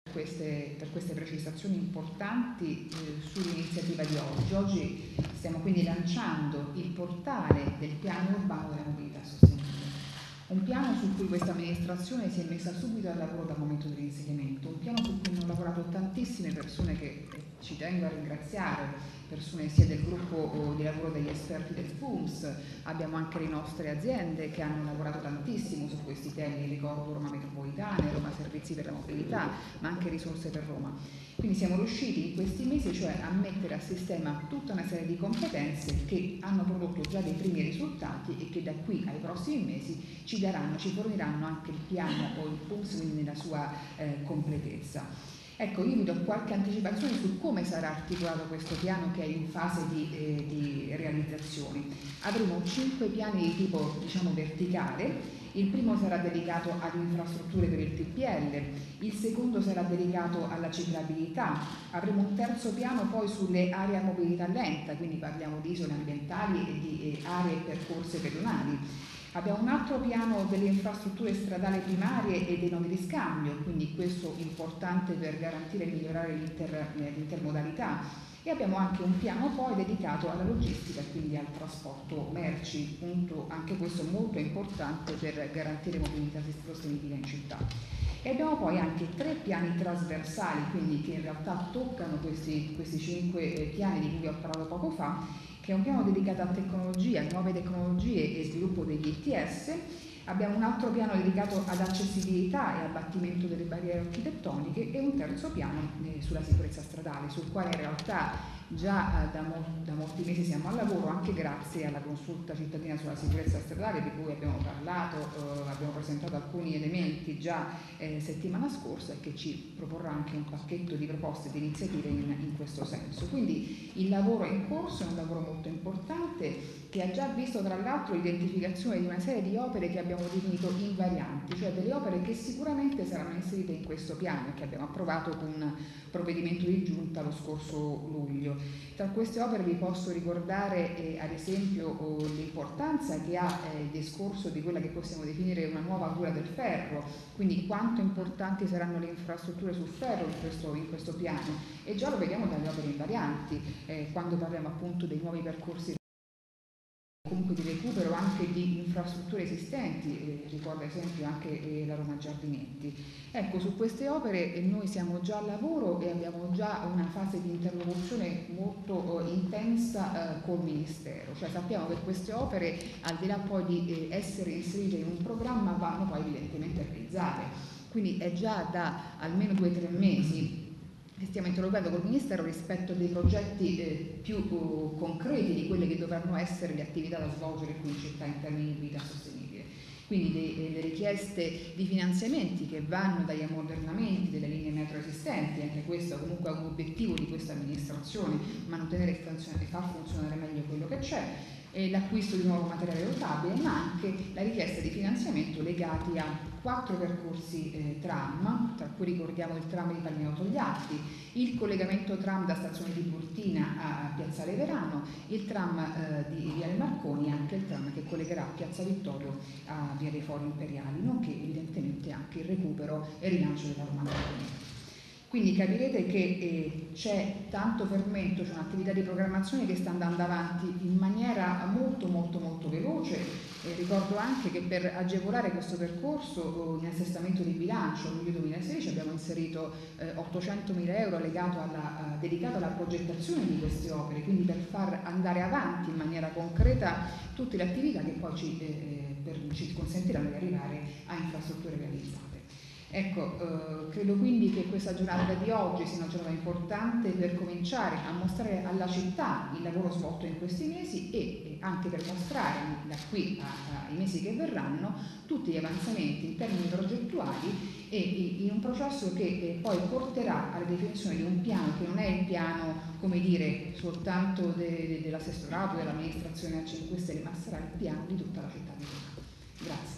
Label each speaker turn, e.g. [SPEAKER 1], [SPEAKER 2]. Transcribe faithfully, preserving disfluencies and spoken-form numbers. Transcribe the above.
[SPEAKER 1] Queste, per queste precisazioni importanti eh, sull'iniziativa di oggi. Oggi stiamo quindi lanciando il portale del piano urbano della mobilità sostenibile, un piano su cui questa amministrazione si è messa subito al lavoro dal momento dell'insediamento, un piano su cui hanno lavorato tantissime persone che eh, ci tengo a ringraziare, persone sia del gruppo di lavoro degli esperti del F U M S, abbiamo anche le nostre aziende che hanno lavorato tantissimo su questi temi, ricordo Roma Metropolitana, Roma Servizi per la Mobilità, ma anche Risorse per Roma. Quindi siamo riusciti in questi mesi cioè a mettere a sistema tutta una serie di competenze che hanno prodotto già dei primi risultati e che da qui ai prossimi mesi ci daranno, ci forniranno anche il piano o il F U M S quindi nella sua eh, completezza. Ecco, io vi do qualche anticipazione su come sarà articolato questo piano che è in fase di, eh, di realizzazione. Avremo cinque piani di tipo, diciamo, verticale. Il primo sarà dedicato alle infrastrutture per il T P L, il secondo sarà dedicato alla ciclabilità, avremo un terzo piano poi sulle aree a mobilità lenta, quindi parliamo di isole ambientali e di eh, aree e percorse pedonali. Abbiamo un altro piano delle infrastrutture stradali primarie e dei nodi di scambio, quindi questo importante per garantire e migliorare l'inter, l'intermodalità. E abbiamo anche un piano poi dedicato alla logistica, quindi al trasporto merci, punto anche questo molto importante per garantire mobilità sostenibile in città. E abbiamo poi anche tre piani trasversali, quindi che in realtà toccano questi, questi cinque piani di cui vi ho parlato poco fa, che è un piano dedicato a tecnologia, nuove tecnologie e sviluppo degli I T S. Abbiamo un altro piano dedicato ad accessibilità e abbattimento delle barriere architettoniche e un terzo piano eh, sulla sicurezza stradale, sul quale in realtà già eh, da, mo da molti mesi siamo al lavoro, anche grazie alla consulta cittadina sulla sicurezza stradale di cui abbiamo parlato, eh, abbiamo presentato alcuni elementi già eh, settimana scorsa e che ci proporrà anche un pacchetto di proposte e di iniziative in, in questo senso. Quindi il lavoro è in corso, è un lavoro molto importante che ha già visto tra l'altro l'identificazione di una serie di opere che abbiamo definito invarianti, cioè delle opere che sicuramente saranno inserite in questo piano che abbiamo approvato con un provvedimento di giunta lo scorso luglio. Tra queste opere vi posso ricordare eh, ad esempio oh, l'importanza che ha eh, il discorso di quella che possiamo definire una nuova cura del ferro, quindi quanto importanti saranno le infrastrutture sul ferro in questo, in questo piano, e già lo vediamo dalle opere invarianti, eh, quando parliamo appunto dei nuovi percorsi comunque di recupero anche di infrastrutture esistenti, eh, ricordo ad esempio anche eh, la Roma Giardinetti. Ecco, su queste opere eh, noi siamo già al lavoro e abbiamo già una fase di interlocuzione molto eh, intensa eh, col Ministero, cioè sappiamo che queste opere al di là poi di eh, essere inserite in un programma vanno poi evidentemente realizzate, quindi è già da almeno due o tre mesi stiamo interrogando col Ministero rispetto a dei progetti eh, più uh, concreti di quelle che dovranno essere le attività da svolgere qui in città in termini di mobilità sostenibile. Quindi delle richieste di finanziamenti che vanno dagli ammodernamenti delle linee metro esistenti, anche questo comunque è un obiettivo di questa amministrazione, mantenere e far funzionare meglio quello che c'è, l'acquisto di nuovo materiale rotabile, ma anche la richiesta di finanziamento legati a quattro percorsi eh, tram, tra cui ricordiamo il tram di Palmiro Togliatti, il collegamento tram da stazione di Burtina a Piazzale Verano, il tram eh, di Viale Marconi e anche il tram che collegherà Piazza Vittorio a Via dei Fori Imperiali, nonché evidentemente anche il recupero e rilancio della Roma Marconi. Quindi capirete che eh, c'è tanto fermento, c'è un'attività di programmazione che sta andando avanti in maniera molto molto molto veloce. Eh, ricordo anche che per agevolare questo percorso in assestamento di bilancio luglio duemilasedici abbiamo inserito eh, ottocentomila euro legato alla, uh, dedicato alla progettazione di queste opere, quindi per far andare avanti in maniera concreta tutte le attività che poi ci, eh, per, ci consentiranno di arrivare a infrastrutture realizzate. Ecco, eh, credo quindi che questa giornata di oggi sia una giornata importante per cominciare a mostrare alla città il lavoro svolto in questi mesi e, e anche per mostrare da qui ai mesi che verranno tutti gli avanzamenti in termini progettuali e, e in un processo che eh, poi porterà alla definizione di un piano che non è il piano, come dire, soltanto de, de, dell'assessorato, dell'amministrazione a cinque Stelle, ma sarà il piano di tutta la città di Roma. Grazie.